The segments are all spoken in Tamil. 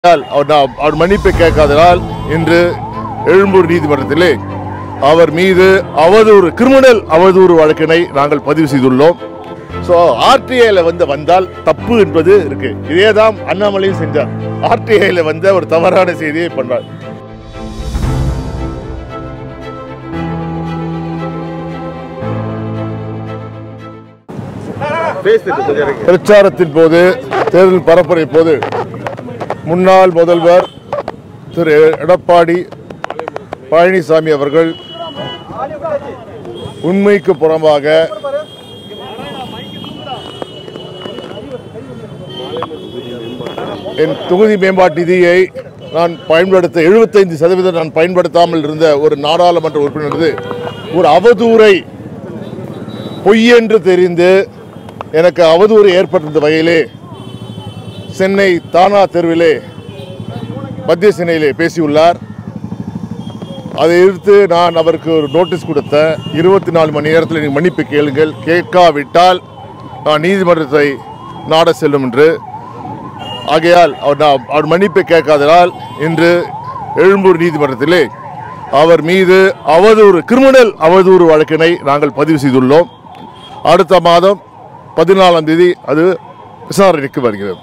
அவர் மன்னிப்பை கேட்காததால் இன்று எழும்பூர் நீதிமன்றத்திலே அவர் மீது கிரிமினல் அவதூறு வழக்கினை நாங்கள் பதிவு செய்துள்ளோம். ஸோ ஆர்டிஐல வந்தால் தப்பு என்பது இருக்கு. இதேதான் அண்ணாமலையும் செஞ்சார். ஆர்டிஐல ஒரு தவறான செய்தியை பண்றார். பிரச்சாரத்தின் போது, தேர்தல் பரப்புரை போது முன்னாள் முதல்வர் திரு எடப்பாடி பழனிசாமி அவர்கள் உண்மைக்கு புறம்பாக என் தொகுதி மேம்பாட்டு நிதியை நான் பயன்படுத்த 75% நான் பயன்படுத்தாமல் இருந்த ஒரு நாடாளுமன்ற உறுப்பினர் ஒரு அவதூறை பொய் என்று தெரிந்து எனக்கு அவதூறு ஏற்பட்டிருந்த வகையிலே சென்னை தானா தெருவிலே மத்திய சென்னையிலே பேசியுள்ளார். அதை எதிர்த்து நான் அவருக்கு ஒரு நோட்டீஸ் கொடுத்தேன். 24 மணி நேரத்தில் நீங்கள் மன்னிப்பு கேளுங்கள், கேட்காவிட்டால் நான் நீதிமன்றத்தை நாட செல்லும் என்று. ஆகையால் அவர் மன்னிப்பை கேட்காததால் இன்று எழும்பூர் நீதிமன்றத்திலே அவர் மீது கிரிமினல் அவதூறு வழக்கினை நாங்கள் பதிவு செய்துள்ளோம். அடுத்த மாதம் 14ஆம் தேதி அது விசாரணைக்கு வருகிறது.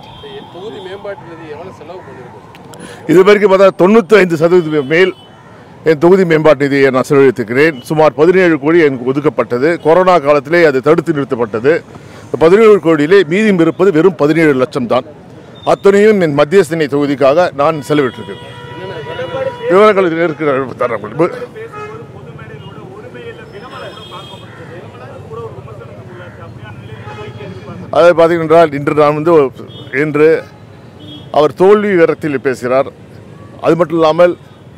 இதுவரைக்கும் பார்த்தா 95% மேல் என் தொகுதி மேம்பாட்டு நிதியை நான் செலவழித்திருக்கிறேன். சுமார் 17 கோடி எனக்கு ஒதுக்கப்பட்டது. கொரோனா காலத்திலே அது தடுத்து நிறுத்தப்பட்டது. 17 கோடியிலே மீதம் இருப்பது வெறும் 17 லட்சம் தான். அத்தனையும் என் மத்திய சென்னை தொகுதிக்காக நான் செலவிட்டிருக்கிறேன். விவரங்கள் இருக்கிற அதை பார்த்தீங்கன்றால் இன்று நான் இன்று அவர் தோல்வி விவரத்தில் பேசுகிறார். அது மட்டும் இல்லாமல்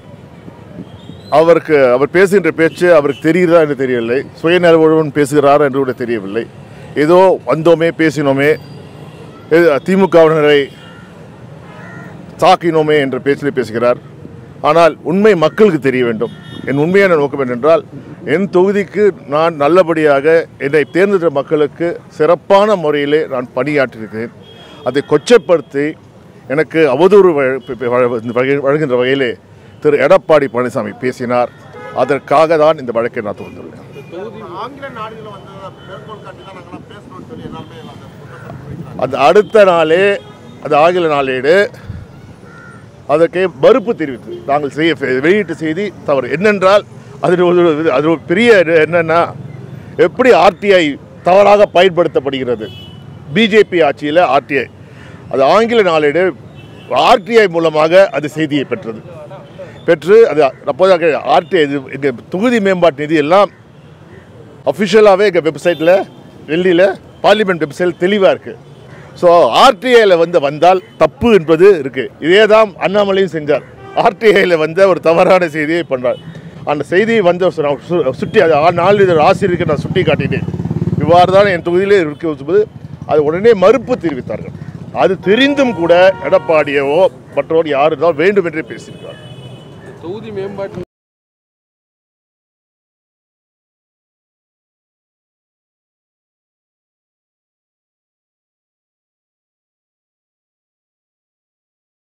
அவர் பேசுகின்ற பேச்சு அவருக்கு தெரிகிறதா என்று தெரியவில்லை. சுயநலவுடன் பேசுகிறார் என்று கூட தெரியவில்லை. ஏதோ வந்தோமே பேசினோமே, திமுகவினரை தாக்கினோமே என்ற பேச்சில் பேசுகிறார். ஆனால் உண்மை மக்களுக்கு தெரிய வேண்டும். என் உண்மையான நோக்கம் என்னென்றால், என் தொகுதிக்கு நான் நல்லபடியாக என்னை தேர்ந்தெடுத்த மக்களுக்கு சிறப்பான முறையிலே நான் பணியாற்றியிருக்கிறேன். அதை கொச்சைப்படுத்தி எனக்கு அவதூறு வழங்குகின்ற வகையிலே திரு எடப்பாடி பழனிசாமி பேசினார். அதற்காக தான் இந்த வழக்கை நான் தொடர்ந்துள்ளேன். அது அடுத்த நாளே அது ஆங்கில நாளேடு அதற்கு மறுப்பு தெரிவித்து நாங்கள் வெளியிட்ட செய்தி தவறு. என்னென்றால் அது ஒரு பெரிய என்னன்னா, எப்படி ஆர்டிஐ தவறாக பயன்படுத்தப்படுகிறது. பிஜேபி ஆட்சியில் ஆர்டிஐ அது ஆங்கில நாளேடு ஆர்டிஐ மூலமாக அது செய்தியை பெற்று அது அப்போதாக ஆர்டிஐ எங்கள் தொகுதி மேம்பாட்டு நிதி எல்லாம் அஃபிஷியலாகவே எங்கள் வெப்சைட்டில் டெல்லியில் பார்லிமெண்ட் வெப்சைட் தெளிவாக இருக்குது. ஸோ ஆர்டிஐல வந்தால் தப்பு என்பது இருக்குது. இதேதான் அண்ணாமலையும் செஞ்சார். ஆர்டிஐல ஒரு தவறான செய்தியை பண்ணுறார். அந்த செய்தியை சுட்டி நாளிதழ் ஆசிரியருக்கு நான் சுட்டி காட்டினேன். இவ்வாறு தான் என் தொகுதியிலே இருக்கும்போது அது உடனே மறுப்பு தெரிவித்தார்கள். அது தெரிந்தும் கூட எடப்பாடியோ மற்றவர் யாரு தான் வேண்டும் என்றே பேசியிருக்கிறார். தொகுதி மேம்பாட்டு